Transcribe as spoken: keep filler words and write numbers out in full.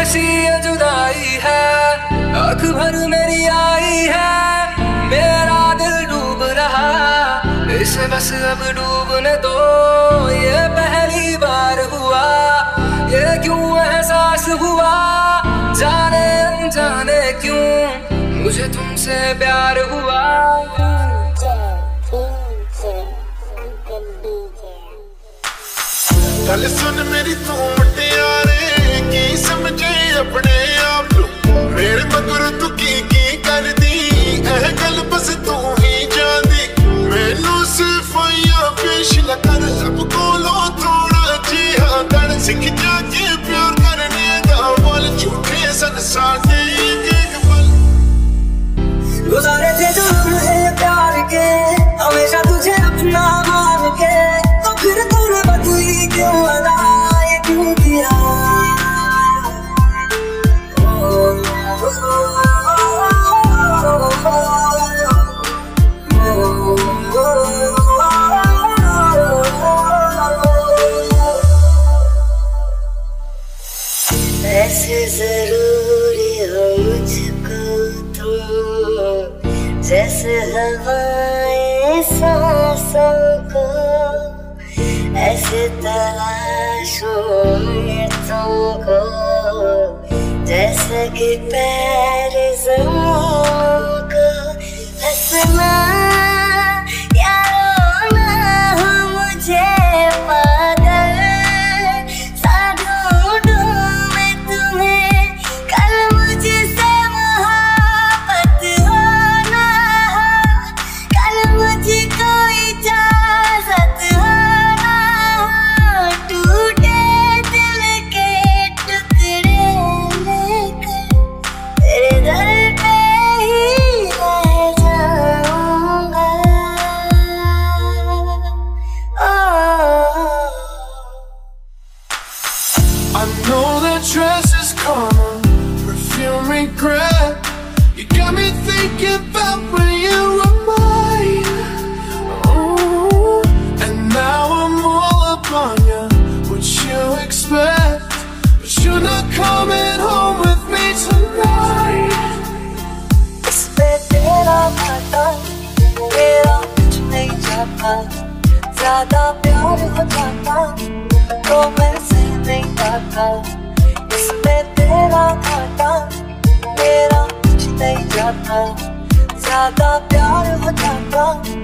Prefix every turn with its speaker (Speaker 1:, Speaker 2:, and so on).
Speaker 1: सी ये जुदाई है, आँख भर मेरी आई है, मेरा दिल डूब रहा, इसे बस अब डूबने दो। ये पहली बार हुआ, ये क्यों एहसास हुआ, जाने अनजाने क्यों मुझे तुमसे प्यार हुआ।
Speaker 2: गल सुन मेरी तू मुटियारे, की समझे अपने आप नू, मेरे मगर तू की की कर दी, एह गल बस तू ही जानदी। मैनू सिर्फ या पेश न कर, लब कोलो थोड़ा जिहा कर, सिख जाके प्यार करने दा बोल, झूठे सन साडे एक पल। गुजारे थे जो लम्हे प्यार के, हमेशा तुझे अपना मान के, तो फिर तूने बदली क्यों अदा, ये क्यों किया।
Speaker 3: ऐसे जरूरी हो मुझको तुम, जैसे हवाएं सांसों को, ऐसे तलाशूं मैं तुमको, जैसे कि पैर ज़मीन को। हंसना या रोना हो मुझे पागल, सा ढूंढूं मैं तुम्हें, कल मुझसे मोहब्बत हो ना हो, कल मुझको इजाज़त हो ना हो, टूटे दिल के टुकड़े लेकर तेरे दर पे ही रह जाऊंगा।
Speaker 2: I know that dress is karma, perfume regret. You got me thinking about when you were mine. Oh, and now I'm all up on you. What you expect? But you're not coming home with me tonight.
Speaker 3: इस पे तेरा घाटा, मेरा कुछ नहीं जाता, ज्यादा प्यार हो जाता तो मैं सह नहीं पाता। इस पे तेरा घाटा, मेरा कुछ नहीं जाता, ज्यादा प्यार हो जाता